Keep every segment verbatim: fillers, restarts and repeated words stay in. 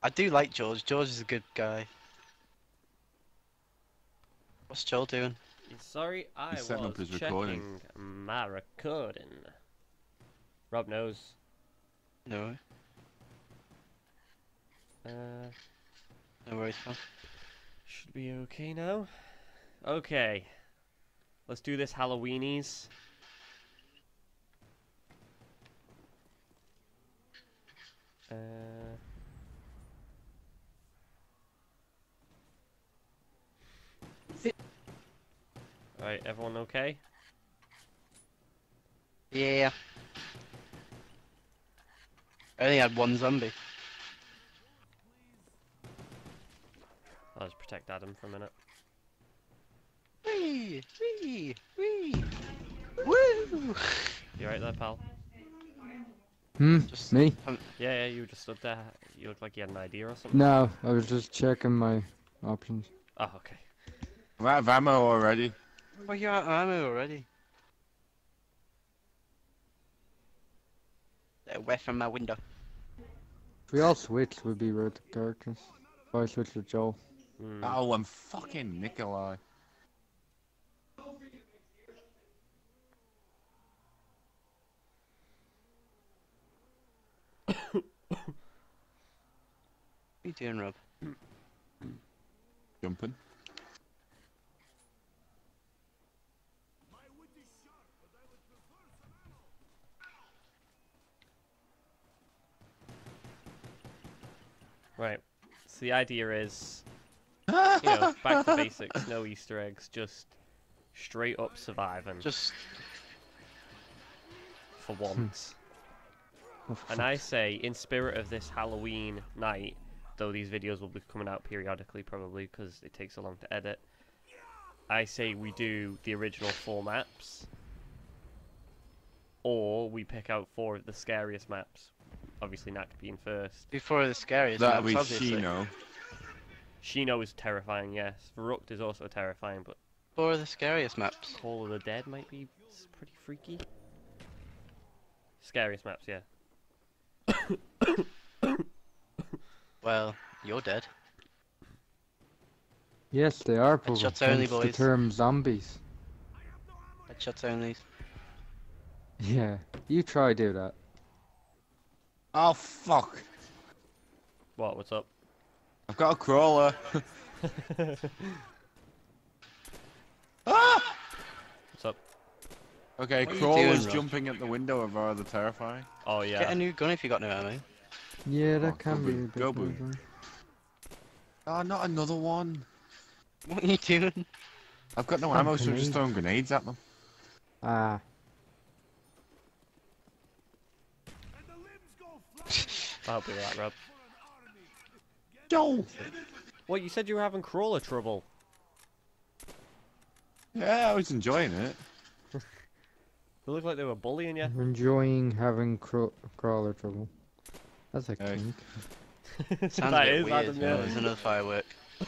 I do like George. George is a good guy. What's Joel doing? Sorry, I He's setting was up his checking recording. my recording. Rob knows. No, Uh, no worries, pal. should be okay now. Okay, let's do this Halloweenies. Uh. Alright, everyone okay? Yeah. I only had one zombie. I'll just protect Adam for a minute. Wee! Wee! Wee! Woo! You right there, pal? Hmm? Just Me? um, Yeah, yeah, you just stood there. You looked like you had an idea or something. No, I was just checking my options. Oh, okay. I'm out of ammo already. well, you're out of ammo already. Get away from my window. If we all switch, we'd be red characters. If I switch with Joel. Mm. Oh, I'm fucking Nikolai. What are you doing, Rob? Jumping. Right. So the idea is, you know, back to basics, no Easter eggs, just straight up surviving Just for once. Oh, And I say, in spirit of this Halloween night, though these videos will be coming out periodically probably because it takes so long to edit, I say we do the original four maps, or we pick out four of the scariest maps. Obviously, Nacht being first. before the scariest That'll maps, be obviously. Shino. Shino is terrifying, yes. Verrucht is also terrifying, but Four of the scariest maps. Call of the Dead might be s- pretty freaky. Scariest maps, yeah. Well, you're dead. yes, they are, but Headshots hence only, the boys. term zombies. Headshots only. Yeah, you try do that. Oh, fuck. What, what's up? I've got a crawler. Ah! What's up? Okay, What are you crawlers doing, Rob? jumping at the window are rather terrifying. Oh, yeah. Get a new gun if you got no ammo. Yeah, that Oh, can go be boom, a bit go boom. terrifying. Oh, not another one. What are you doing? I've got no Some ammo, so I'm just grenades. throwing grenades at them. Ah, I'll be that, Rob. Joel! What, you said you were having crawler trouble? Yeah, I was enjoying it. They look like they were bullying you. I'm enjoying having craw crawler trouble. That's a Hey. kink. Sounds That a bit is weird. Adam, yeah. Oh, there's another firework.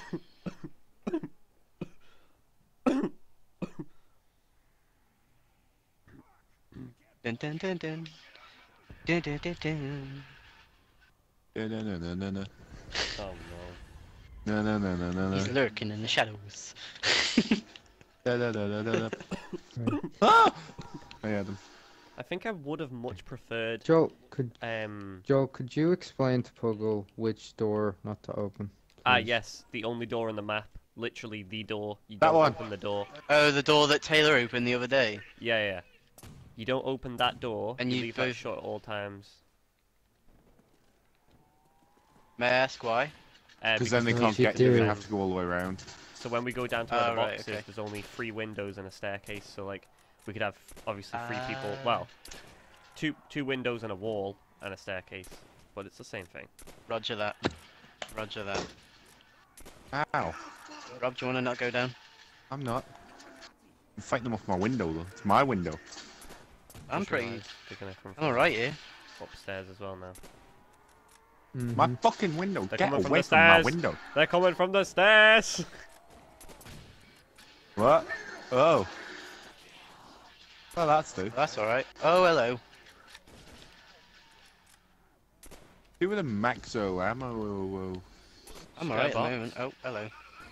Dun dun dun dun. Dun dun dun dun. No, no, no, no, no, no. Oh No, no. no, no, no, no, He's no. lurking in the shadows. Da, da, da, da, da, da. Right. Ah! I had them. I think I would have much preferred, Joe, could um... Joe, could you explain to Puggle which door not to open? Ah, please? yes, the only door on the map. Literally the door. You That don't one. open the door. Oh, the door that Taylor opened the other day. Yeah, yeah. You don't open that door, And you you leave that both- shut at all times. May I ask why? Uh, Because then they because can't you get you, they do. have to go all the way around. So when we go down to where Oh, the right, box okay. is, there's only three windows and a staircase, so like, we could have, obviously, three people, Ah. well, two two windows and a wall and a staircase, but it's the same thing. Roger that. Roger that. Ow. Rob, do you want to not go down? I'm not. I'm fighting them off my window, though. It's my window. I'm Just pretty. realised they're gonna come I'm alright here. from upstairs as well now. My Mhm. fucking window. They're Get coming from away the from my stairs. window. They're coming from the stairs! What? Oh. Oh, that's dude. That's alright. Oh, hello. Who with a maxo ammo? Whoa, whoa. I'm Just alright at the get a moment. Oh, hello.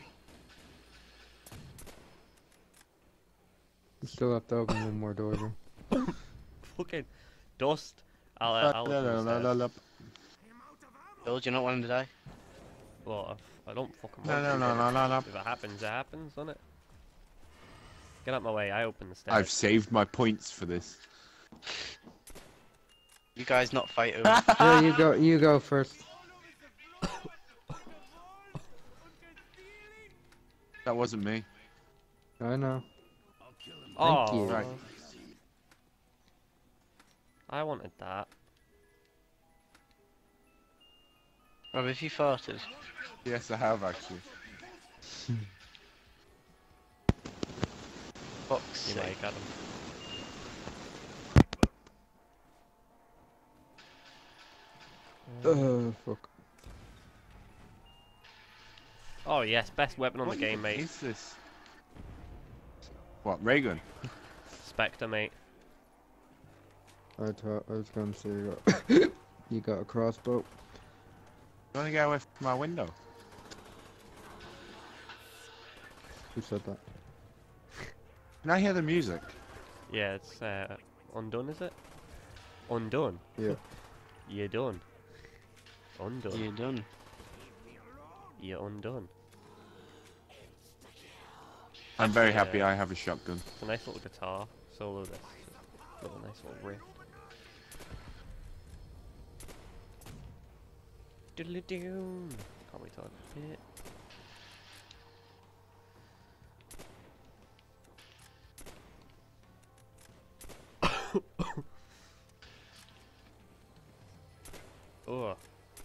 You still have to open one more door. Though. Fucking dust. I'll, uh, I'll open the stairs. Bill, do you not want him to die? Well, I've, I don't fucking No, want no, to. no, but no, no, no. If it happens, it happens, doesn't it? Get out my way. I open the stairs. I've saved my points for this. You guys not fight over. Yeah, you go. You go first. That wasn't me. I know. Oh, you. Right. I wanted that. Rob, if you farted. Yes, I have actually. Fuck's You sake. might get him. Oh fuck. Oh yes, best weapon on What the game, mate. is this? What, ray gun? Spectre, mate. I thought I was gonna say you got, you got a crossbow. You wanna get away from my window? Who said that? Can I hear the music? Yeah, it's uh, undone, is it? Undone. Yeah. You're done. Undone. You're done. You're undone. I'm very happy Yeah. I have a shotgun. It's a nice little guitar solo. This little nice little riff. Diddly doo. Can't wait till I bit. Oh,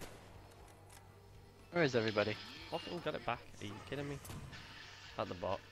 Where is everybody? fucking got it back. Are you kidding me? At the box.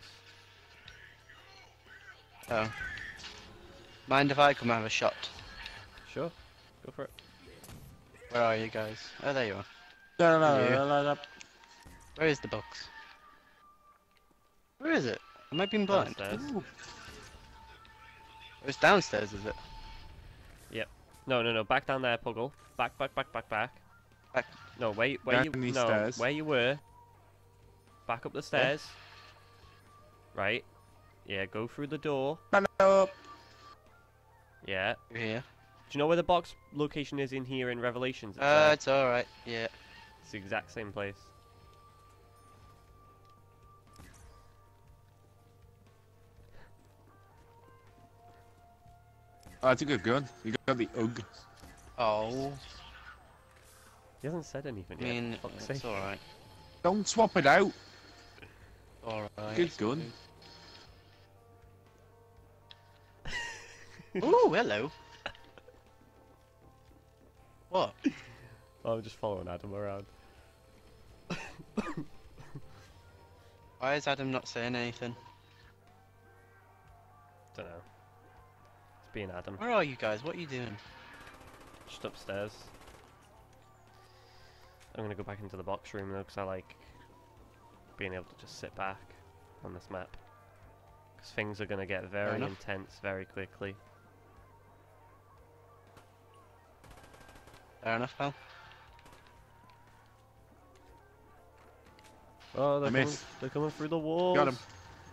Oh. Mind if I come have a shot? Sure, go for it. Where are you guys? Oh, there you are. No, no, Yeah. no, no, no. Where is the box? Where is it? Am I being blind? Downstairs. Ooh. It's downstairs, is it? No, no, no. Back down there, Puggle. Back, back, back, back, back. Back. No, where, you- where you, Down these no, stairs. where you were. Back up the stairs. Right. Yeah, go through the door. No, no. Yeah. You're here. Do you know where the box location is in here in Revelations? It's, Uh, uh, it's alright. Yeah. it's the exact same place. Oh, that's a good gun. You got the U G. Oh. He hasn't said anything I yet. mean, for fuck's it's sake. alright. Don't swap it out. Alright. Good gun. Ooh, hello. What? Oh, I'm just following Adam around. Why is Adam not saying anything? Don't know. It's being Adam. Where are you guys? What are you doing? Just upstairs. I'm gonna go back into the box room though, because I like being able to just sit back on this map. Because things are gonna get very enough. intense very quickly. Fair enough, pal. Oh, they're I coming, missed. they're coming through the walls. Got him.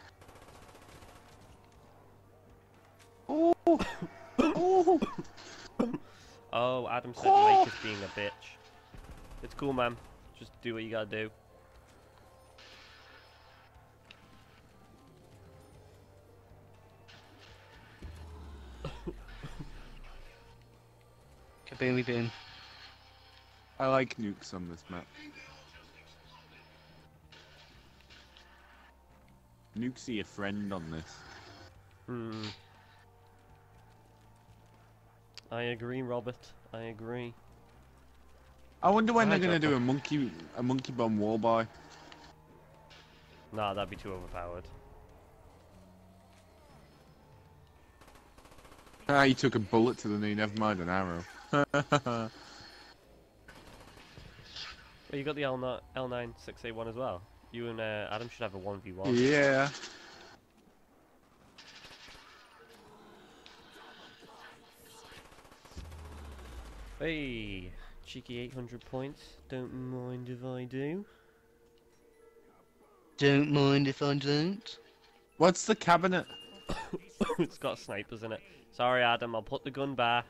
Oh, Adam said Mike is being a bitch. It's cool, man. Just do what you gotta do. Kaboomy boom. I like nukes on this map. Nukes are your friend on this. Hmm. I agree, Robert. I agree. I wonder when I they're gonna don't do a monkey a monkey bomb wall buy. Nah, that'd be too overpowered. Ah, you took a bullet to the knee. Never mind an arrow. Well, you got the L nine six A one as well. You and uh, Adam should have a one v one. Yeah. Hey, Cheeky eight hundred points. Don't mind if I do. Don't mind if I don't. What's the cabinet? It's got snipers in it. Sorry, Adam. I'll put the gun back.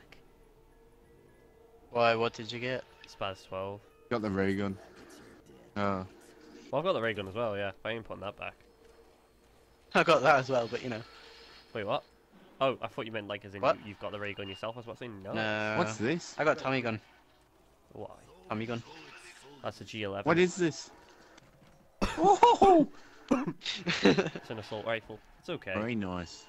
Why? What did you get? Spaz twelve. Got the ray gun. Oh. Well, I've got the ray gun as well. Yeah, I ain't putting that back. I got that as well, but you know. Wait, what? Oh, I thought you meant like as in What? you, you've got the ray gun yourself. I was about to say no. No. What's this? I got Tommy gun. Why? Tommy gun. That's a G eleven. What is this? Oh! It's an assault rifle. It's okay. Very nice.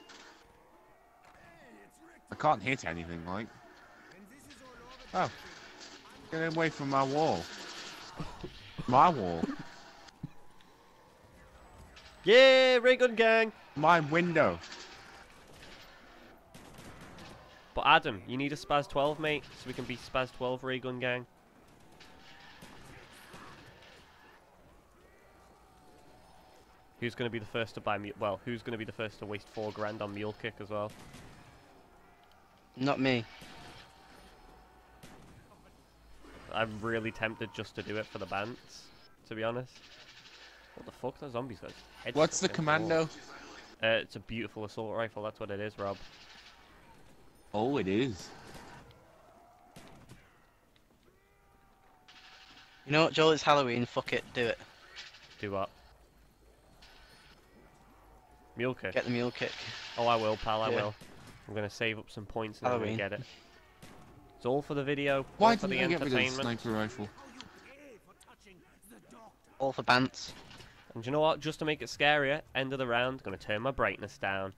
I can't hit anything, like. Oh. Get away from my wall. My wall. Yeah, ray gun gang. My window. But Adam, you need a Spaz twelve, mate, so we can be Spaz twelve ray gun gang. Who's going to be the first to buy me? Well, who's going to be the first to waste four grand on mule kick as well? Not me. I'm really tempted just to do it for the bants, to be honest. What the fuck? That zombie's got his head What's the stuck in the wall. commando? Uh, it's a beautiful assault rifle. That's what it is, Rob. Oh, it is. You know what, Joel? It's Halloween. Fuck it. Do it. Do what? Mule kick. Get the mule kick. Oh, I will, pal. I Yeah. will. I'm gonna save up some points and I'm Halloween. gonna get it. It's all for the video. Why all for didn't the I get rid of the entertainment. sniper rifle? All for bants. And do you know what? Just to make it scarier, end of the round, gonna turn my brightness down.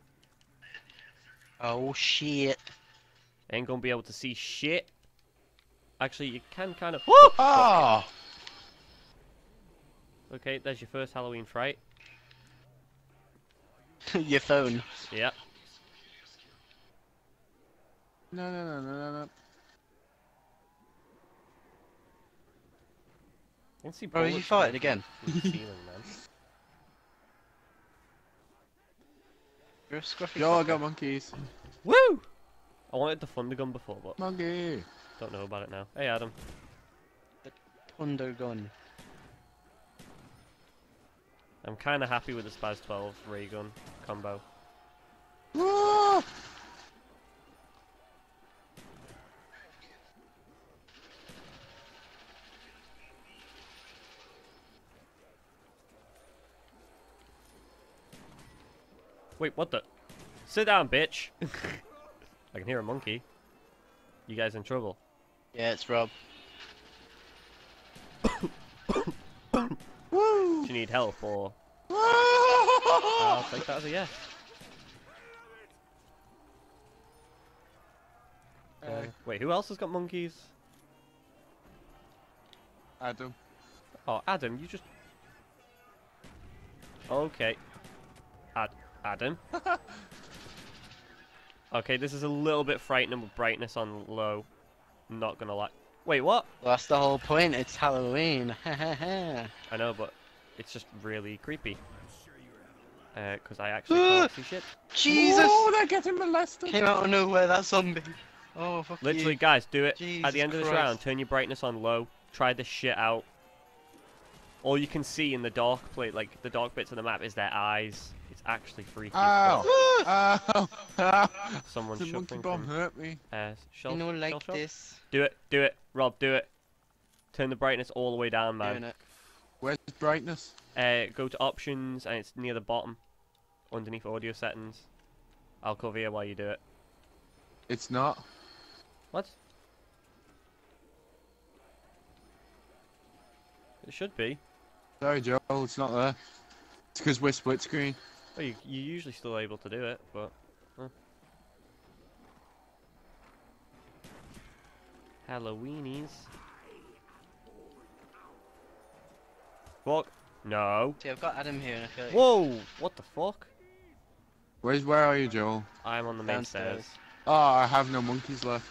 Oh shit. Ain't gonna be able to see shit. Actually, you can kind of. Oh! Okay, there's your first Halloween fright. Your phone. Yep. No, no, no, no, no, no. I can see Bro, you bullets farted coming again? from the ceiling, man. You're a scruffy. Yo, I fucker. got monkeys. Woo! I wanted the thunder gun before, but Monkey. don't know about it now. Hey, Adam. Thunder gun. I'm kind of happy with the Spaz twelve ray gun combo. Ah! Wait, what the? Sit down, bitch! I can hear a monkey. You guys in trouble? Yeah, it's Rob. Woo! Do you need help or? Ah! I'll take that as a yes. Uh, Hey, wait, who else has got monkeys? Adam. Oh, Adam, you just. Okay. Ad Adam. Okay, this is a little bit frightening with brightness on low. Not gonna lie. Wait, what? Well, that's the whole point. It's Halloween. Ha ha ha. I know, but it's just really creepy. Uh, because I actually can't see shit. Jesus! Oh, they're getting molested. Came out of nowhere, that zombie. Oh, fuck Literally, you. guys, do it. At Jesus the end of this Christ. round, turn your brightness on low. Try this shit out. All you can see in the dark plate, like the dark bits of the map, is their eyes. It's actually freaky. as fuck. Ow! Ow! Ow! Someone's The monkey shuffling bomb from hurt me. uh, shell, You know, shell like shock. this. Do it, do it, Rob, do it. Turn the brightness all the way down, Doing man. it. Where's brightness? Uh, go to options, and it's near the bottom, underneath audio settings. I'll cover you while you do it. It's not. What? It should be. Sorry, Joel, it's not there. It's because we're split screen. Well, you, you're usually still able to do it, but... Huh. Halloweenies. Fuck. No. See, I've got Adam here and I feel like Whoa! What the fuck? Where's where are you, Joel? I'm on the main Downstairs. stairs. Oh, I have no monkeys left.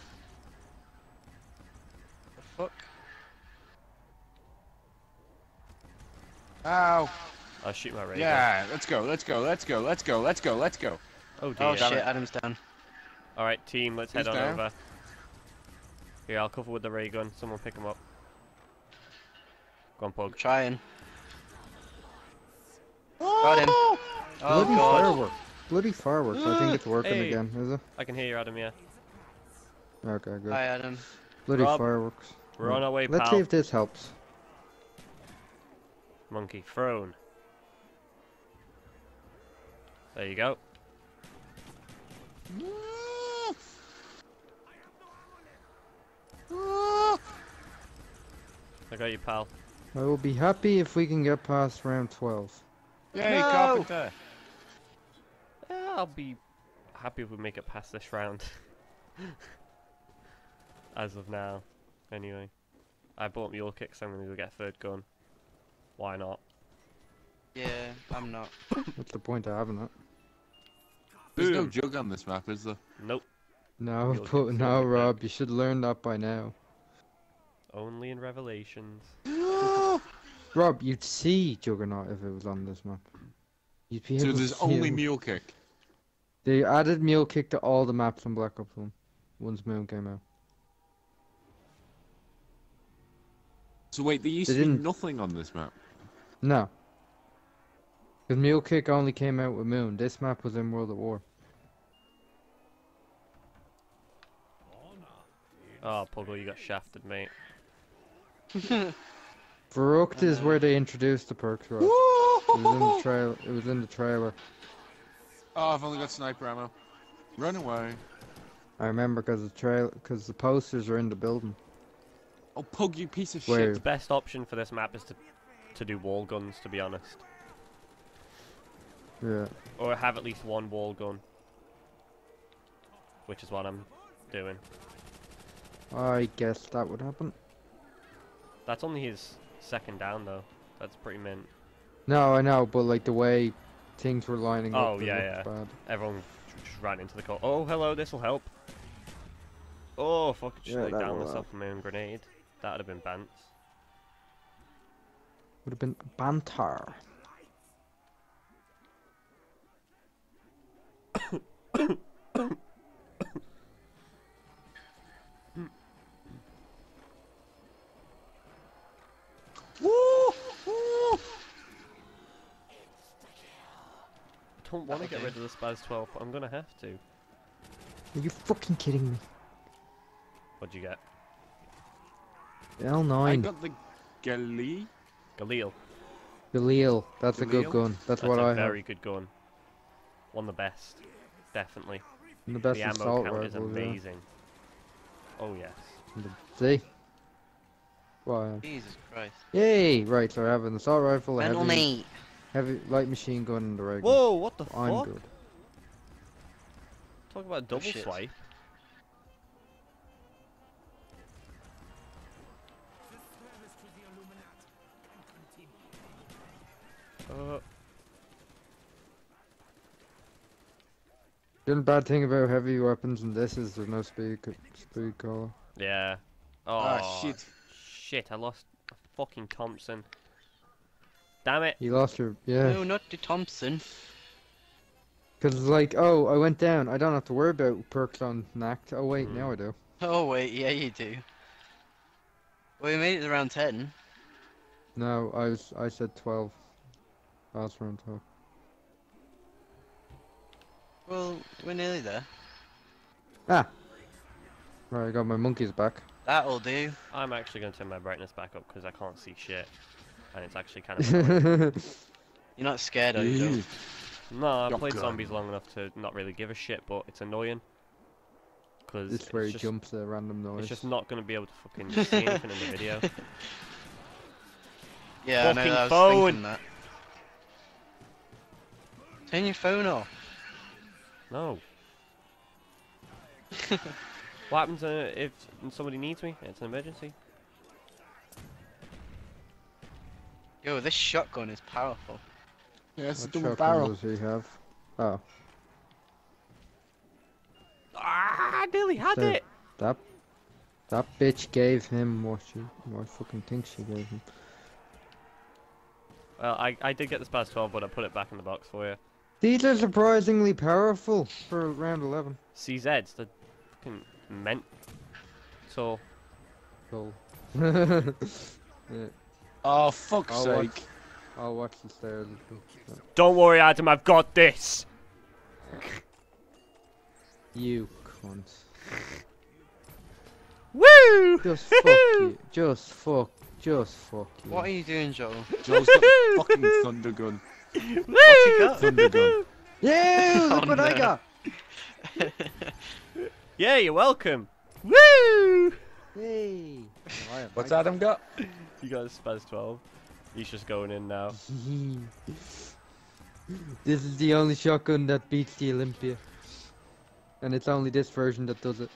the fuck? Ow! I'll shoot my radar. Yeah, let's go, let's go, let's go, let's go, let's go, let's go. Oh dear. Oh damn shit, it. Adam's down. Alright, team, let's head Who's on down? over. Here, I'll cover with the ray gun. Someone pick him up. Go on, I'm Pug. trying. Got him. Oh! Oh Bloody god. fireworks. Bloody fireworks. I think it's working Hey. again, is it? I can hear you, Adam, yeah. Okay, good. Hi Adam. Bloody Rob, fireworks. We're on our way, Let's pal. see if this helps. Monkey, thrown. There you go. I got you, pal. I will be happy if we can get past round twelve. Yay, No! carpenter! Yeah, I'll be happy if we make it past this round. As of now. Anyway. I bought mule kick, so I'm gonna go get a third gun. Why not? Yeah, I'm not. What's the point of having it? There's no Boom. jug on this map, is there? Nope. No, You'll but get no, through it, Rob, you should learn that by now. Only in Revelations. Rob, you'd see Juggernaut if it was on this map. You'd be So able there's to see only it. mule kick. They added Mule Kick to all the maps on Black Ops one. Once Moon came out. So wait, there used They to be didn't- nothing on this map. No. Because Mule Kick only came out with Moon. This map was in World at War. Oh, Puggle, you got shafted, mate. Verrucht is know. where they introduced the perks, Rob. It was in the trail. It was in the trailer. Oh, I've only got sniper ammo. Run away. I remember because the trail, because the posters are in the building. Oh, Pug, you piece of Where? The best option for this map is to to do wall guns, to be honest. Yeah. Or have at least one wall gun. Which is what I'm doing. I guess that would happen. That's only his second down, though. That's pretty mint. No, I know, but like the way things were lining Oh, up. it yeah, looked yeah. Bad. Everyone just ran into the car. Oh, hello, this'll help. Oh, fuck, just Yeah, laid that down will myself with my own grenade. That'd have been bants. Would have been banter. Woo! Woo! I don't want to get rid of the Spaz twelve, but I'm gonna have to. Are you fucking kidding me? What'd you get? L I nine. got the Gali. Galil. Galil. That's a good Galil? gun. That's, That's what a I very have. good gun. One of the best. Definitely. And the best the ammo assault count is rifle. Yeah. amazing. Oh, yes. And the- See? Why? Jesus Christ. Yay! Right, so I have an assault rifle, a Mental heavy, me. heavy light machine gun, and the ray gun. Whoa, what the I'm fuck? good. Talk about double shit. swipe. Uh, The only bad thing about heavy weapons in this is there's no speed c- speed collar. yeah. Oh, Ah, shit. Shit, I lost a fucking Thompson. Damn it. You lost your yeah. No, not the Thompson. Cause it's like, oh, I went down. I don't have to worry about perks on Nacht. Oh wait, Hmm. now I do. Oh wait, yeah you do. Well, we made it to round ten. No, I was I said twelve. Last round twelve. Well, we're nearly there. Ah. Right, I got my monkeys back. That'll do. I'm actually going to turn my brightness back up because I can't see shit. And it's actually kind of annoying. You're not scared, are you? Ew. Though? No, I've Your played gun. zombies long enough to not really give a shit, but it's annoying. Because This it's, is where he just- jumps a random noise. it's just not going to be able to fucking see anything in the video. Yeah, I know. Fucking I was phone. thinking that. Turn your phone off. No. What happens uh, if somebody needs me? It's an emergency. Yo, this shotgun is powerful. Yeah, it's a What double shotgun barrel. does he have? Oh, Ah, I nearly had So- it! that that bitch gave him what she what I fucking think she gave him. Well, I, I did get the Spaz twelve, but I put it back in the box for you. These are surprisingly powerful for round eleven. C Zs, the fucking meant. So, skull. Yeah. Oh, fuck's I'll sake. watch, I'll watch the stairs. Don't worry, Adam, I've got this. You cunt. Woo! Just fuck you. Just fuck. Just fuck you. What are you doing, Joel? Joel's got the fucking thunder gun. What's he got? Thunder gun. Yeah, look Oh, what I no. got. Yeah, you're welcome. Woo! Hey. Oh, I have What's my- Adam got? You got a Spaz twelve. He's just going in now. This is the only shotgun that beats the Olympia. And it's only this version that does it.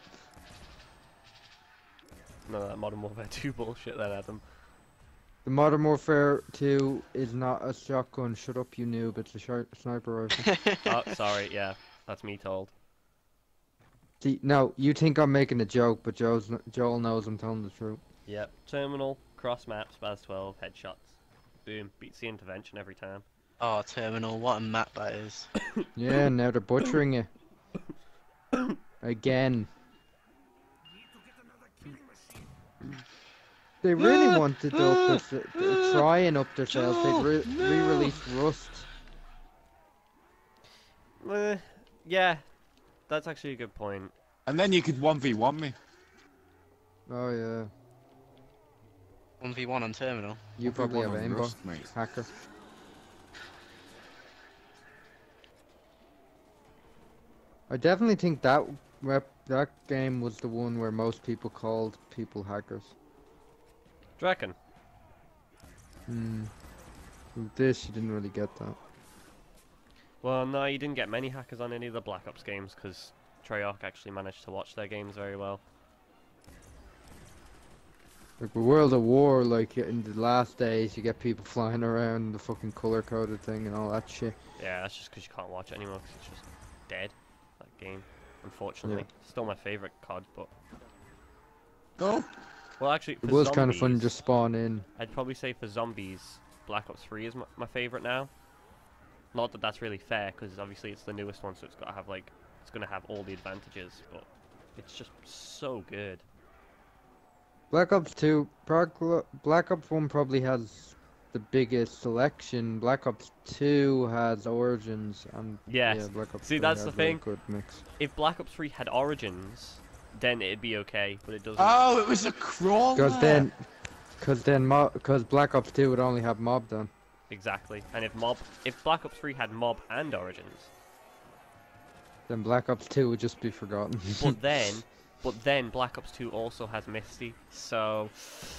No, that Modern Warfare two bullshit then, Adam. The Modern Warfare two is not a shotgun. Shut up, you noob. It's a shi sniper rifle. Oh, sorry, yeah. That's me told. See, no, you think I'm making a joke, but Joe's n Joel knows I'm telling the truth. Yep. Terminal, cross map, Spaz twelve, headshots. Boom. Beats the intervention every time. Oh, Terminal, what a map that is. Yeah, now they're butchering it. Again. They really wanted to up their, to try and up their sales. They re re-released Rust. Eh, yeah. That's actually a good point. And then you could one v one me. Oh yeah. one v one on Terminal. You probably have one on aimbot. Rust, mate. Hacker. I definitely think that rep that game was the one where most people called people hackers. Do you reckon? Hmm. With this, you didn't really get that. Well, no, you didn't get many hackers on any of the Black Ops games because Treyarch actually managed to watch their games very well. Like with World of War, like in the last days, you get people flying around the fucking color-coded thing and all that shit. Yeah, that's just because you can't watch it anymore 'cause it's just dead, that game, unfortunately. Still my favourite C O D, but... Go. Well, actually, It for was kind of fun to zombies, just spawn in. I'd probably say for zombies, Black Ops three is my, my favourite now. Not that that's really fair, because obviously it's the newest one, so it's got to have, like, it's going to have all the advantages, but it's just so good. Black Ops two, Prog- Black Ops one probably has the biggest selection. Black Ops two has Origins, and Yes. yeah, Black Ops See, three that's has the a thing. good mix. If Black Ops three had Origins, then it'd be okay, but it doesn't. Oh, it was a crawler. Because then, because then, because Black Ops two would only have Mob then. Exactly. And if Mob, if Black Ops three had Mob and Origins, Then Black Ops two would just be forgotten. but then, but then Black Ops two also has Misty, so,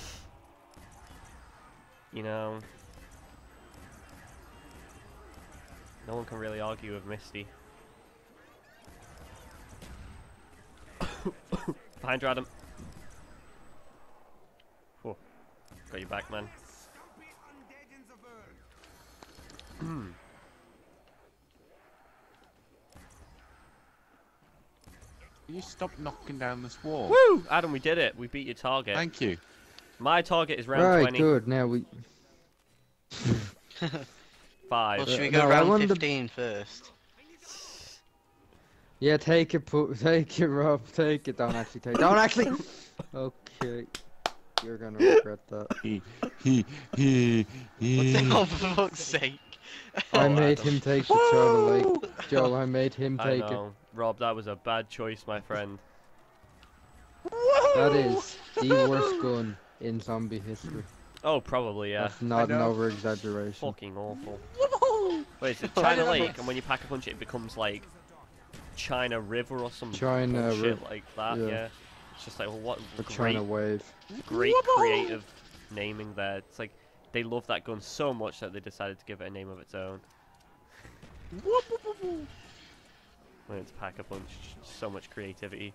you know, no one can really argue with Misty. Behind you, Adam. Whoa. Got you back, man. Can you stop knocking down this wall? Woo! Adam, we did it. We beat your target. Thank you. My target is round Right, twenty. good. Now we. Five. Well, should we Uh, go no, I round wanted to- fifteen first? Yeah, take it, pu- take it, Rob. Take it. Don't actually take. Don't actually. Okay. You're gonna regret that. He, he, he, he. What's it? Oh, for fuck's sake. I Oh, made Adam. him take the China Lake. Joe, I made him I take it. know. Rob, that was a bad choice, my friend. That is the worst gun in zombie history. Oh, probably, yeah. That's not an know. over exaggeration. Fucking awful. Wait, is it China Lake? And when you pack a punch, it becomes like China River or some China shit Riv- like that. yeah. Yeah. It's just like, well, what The great, China Wave. great creative naming there. It's like they love that gun so much that they decided to give it a name of its own. When it's pack a punch, so much creativity.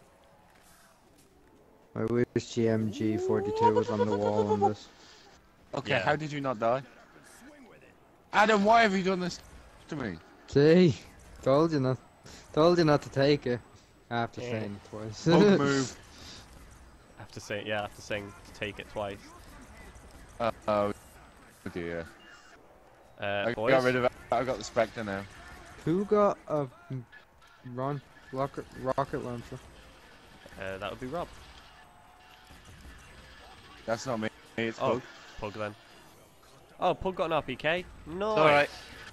I wish G M G forty-two was on the wall on this. Okay, Yeah. how did you not die? Adam, why have you done this to me? See? Told you not. Told you not to take it. After Yeah. saying it twice. Bug move. After saying, yeah, after saying to take it twice. Uh, oh dear. Uh, I boys, got rid of it. I got the Spectre now. Who got a run rocket rocket launcher? uh, that would be Rob. That's not me. It's Oh, Pug. Pug then. Oh, Pug got an R P K. No. Alright.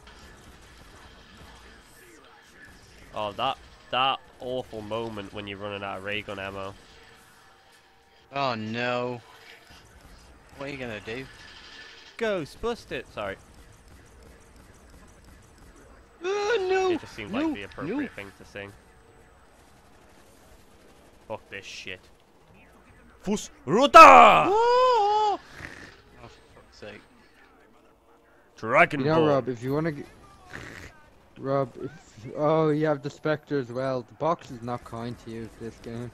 Oh, that that awful moment when you're running out of ray gun ammo. Oh no. What are you gonna do? Ghost, bust it. Sorry. Oh no! It just seemed no, like the appropriate no. thing to sing. Fuck this shit. Fus Ruta! Oh, for fuck's sake. Dragon You know, Ball. Rob, if you want to, Rob, if oh, you have the Spectre as well. The box is not kind to you this game.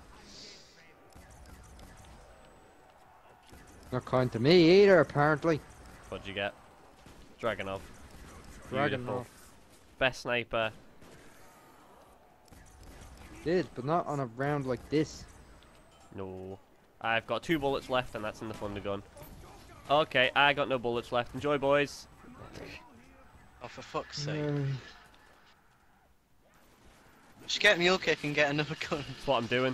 Not kind to me either, apparently. What'd you get? Dragonov. Dragonov. Beautiful. Best sniper. Did, but not on a round like this. No. I've got two bullets left and that's in the thunder gun. Okay, I got no bullets left. Enjoy, boys. Oh, for fuck's sake. Uh, Just get Mule Kick and get another gun. That's what I'm doing.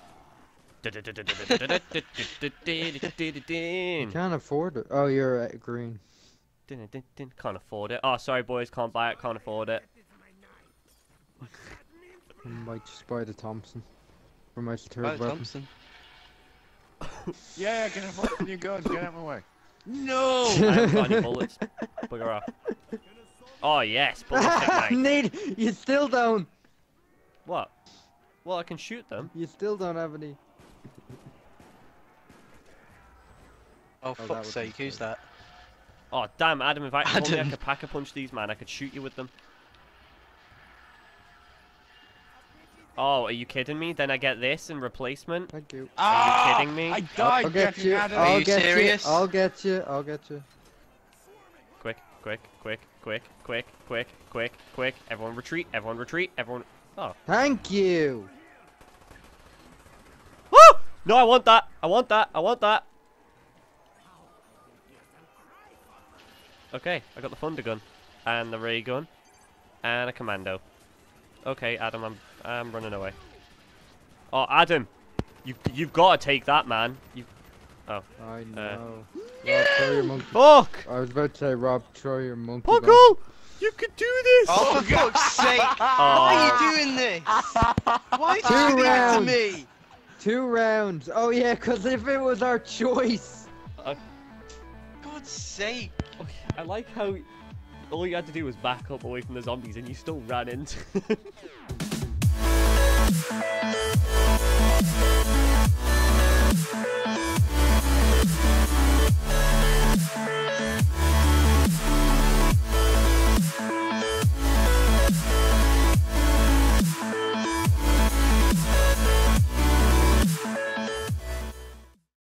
you can't afford it. Oh, you're at green. Can't afford it. Oh, sorry, boys. Can't buy it. Can't afford it. I might just buy the Thompson for my third Right, weapon. Thompson. Yeah, get a fucking new gun. Get out of my way. No! I haven't got any bullets. Bugger off. Oh, yes. Ballistic knife. Nate, you still don't. What? Well, I can shoot them. You still don't have any. Oh, that fuck's was sake, who's that? Oh, damn, Adam, if I, if only I Adam. could pack-a-punch these, man, I could shoot you with them. Oh, are you kidding me? Then I get this in replacement? Thank you. Ah, you kidding me? I died I'll get getting you. out of Are I'll you get serious? you. I'll get you. I'll get you. Quick, quick, quick, quick, quick, quick, quick, quick. Everyone retreat, everyone retreat, everyone... Oh. Thank you. Woo! No, I want that! I want that! I want that! Okay, I got the thunder gun. And the ray gun. And a commando. Okay, Adam, I'm I'm running away. Oh, Adam! You, you've got to take that, man. You... Oh. I Uh. know. Rob, throw your monkey. Fuck! I was about to say, Rob, throw your monkey. bomb. Puckle! You can do this! Oh, for fuck's sake! Why Oh. are you doing this? Why did Two you do this to rounds. me? Two rounds. Oh yeah, because if it was our choice. God's sake! I like how all you had to do was back up away from the zombies and you still ran into